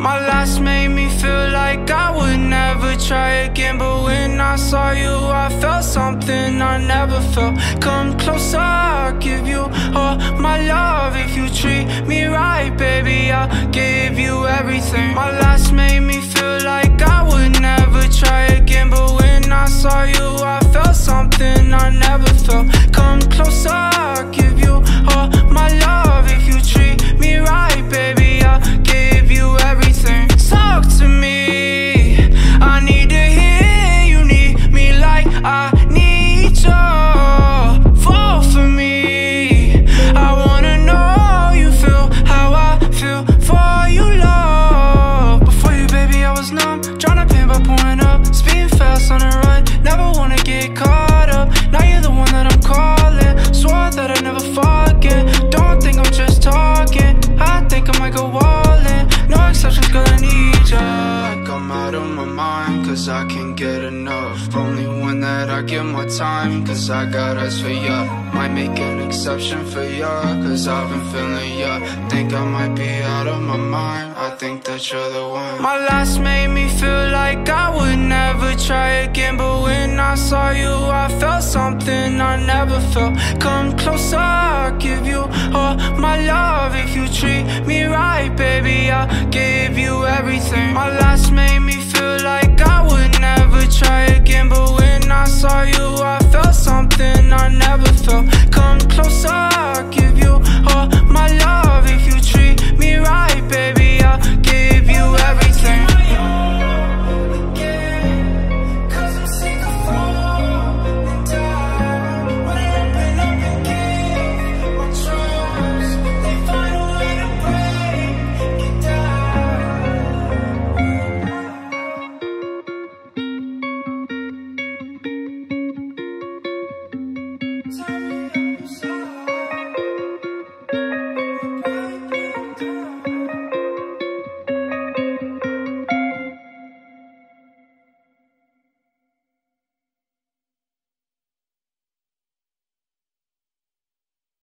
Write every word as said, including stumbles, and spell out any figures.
My last made me feel like I would never try again, but when I saw you I felt something I never felt. Come closer, I'll give you all my love. If you treat me right, baby, I'll give you everything. My last made me feel like I would never try again, but when I saw you I felt something I never felt. Come closer, I'll give you all my love. If you treat me right, baby, I'll give you everything. Talk to me, I need to hear you need me like I need you. Fall for me, I wanna know you feel how I feel for you, love. Before you, baby, I was numb, trying to pin by pouring up, speeding fast on the run, never wanna get caught up. Now you're the one that I'm calling, swore that I'd never forget. Don't think I'm just talking, I think I might go all in. No exceptions, girl, I need ya. Like I'm out of my mind, cause I can't get enough. Only one that I give more time, cause I got eyes for ya. Might make an exception for ya, cause I've been feeling ya. Think I might be out of my mind, I think that you're the one. My last made me feel like I would never try again, but when I saw you I felt something I never felt. Come closer, I'll give you all my love. If you treat me right, baby, I'll give